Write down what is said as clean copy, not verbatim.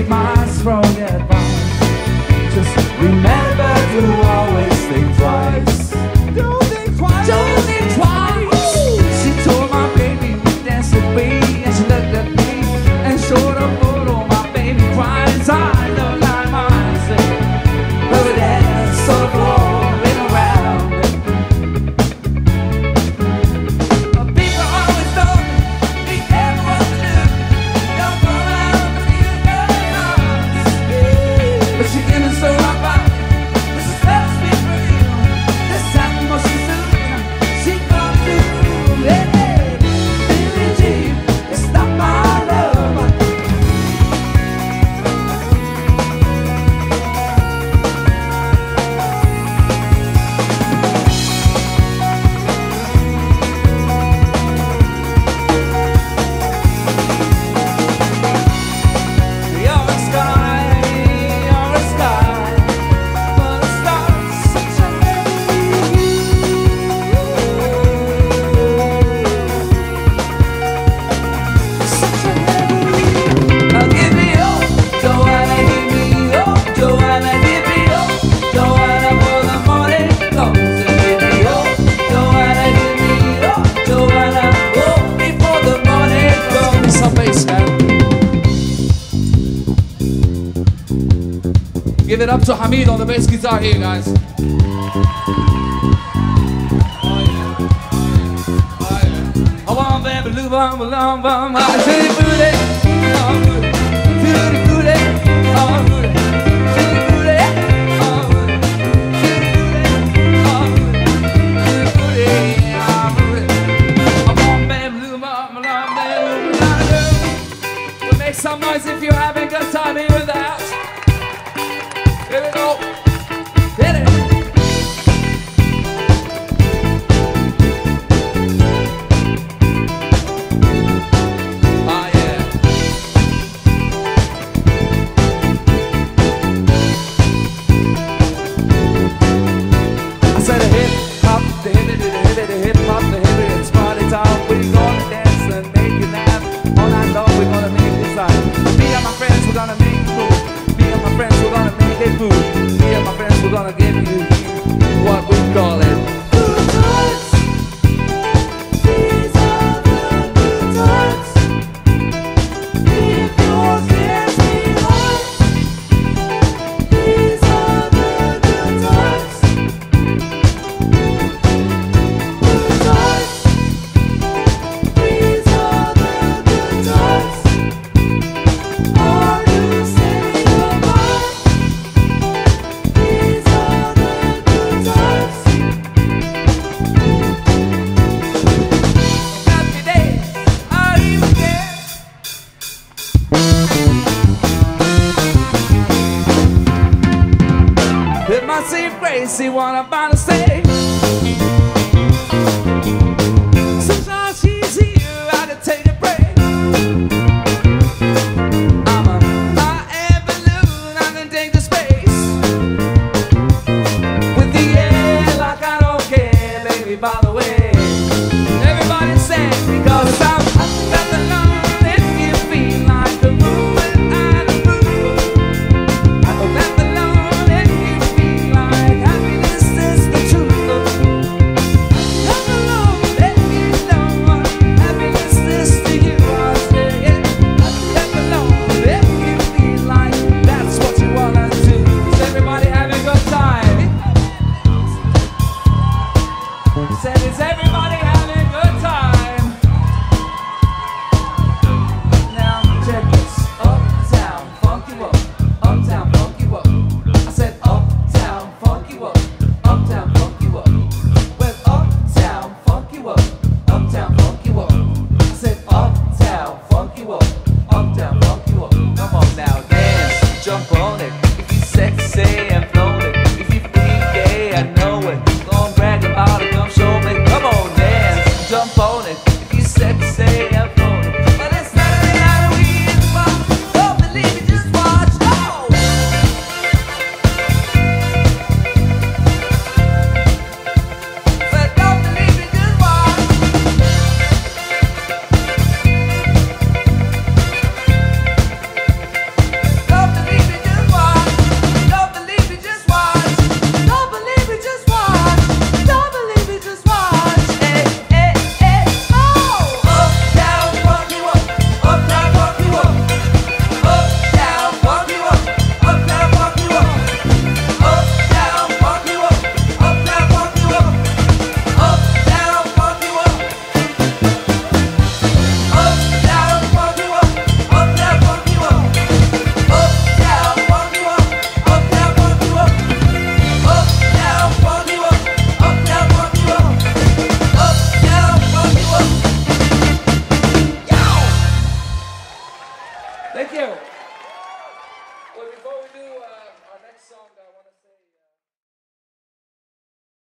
take my strong advice. Just remember to always think twice. Don't think twice. Don't think twice. She told my baby we danced away, and she looked at me and showed a photo. My baby crying, I look like mine. But that's so rolling around. People always told me, be careful what to do. Don't go out with you girls. But she gave me so hot body. This is how to speak for you. This time most soon she come through. Hey, Billie Jean, it's not my love. You're a sky full of stars, such a heavy such a heavy. Now give me up, Joanna, give me up, Joanna, give me up, Joanna, for the morning comes. And give me up, Joanna, give me up, Joanna, oh, before the morning comes. Give me some bass, man. Give it up to Hamid on the bass guitar here, guys. Oh yeah, oh yeah. I want baby, blue bomb, long bomb, I shoot it, booty, oh booty, shoot it, booty, oh booty, shoot it, booty, oh booty, shoot it, booty, oh booty, I want baby, blue bomb, long baby, well, make some noise if you're having a good time here with that. Here we go. Hit it. Ah, yeah. I said a hip hop, the hip it, the hip it, the hip hop, the hip it, it's party time. We're gonna dance and make you laugh. All night long, we're gonna make this life. Me and my friends, we're gonna make food. Me and my friends, we're gonna make it food. Me and my friends, we're gonna give you what we call it. Good times. These are the good times. If your cares behind. These are the good times. Good times. These are the good times. Are you saying goodbye? These are the good times. Happy days are even there. It might seem crazy what I'm about to say.